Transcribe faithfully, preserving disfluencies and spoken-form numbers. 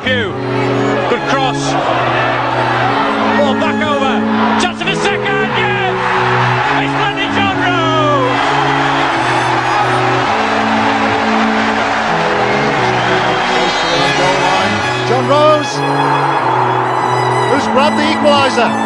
debut. Good cross. Ball back over. Chance of a second. Yes! It's Len Johnrose. Goal line. Johnrose, who's grabbed the equaliser.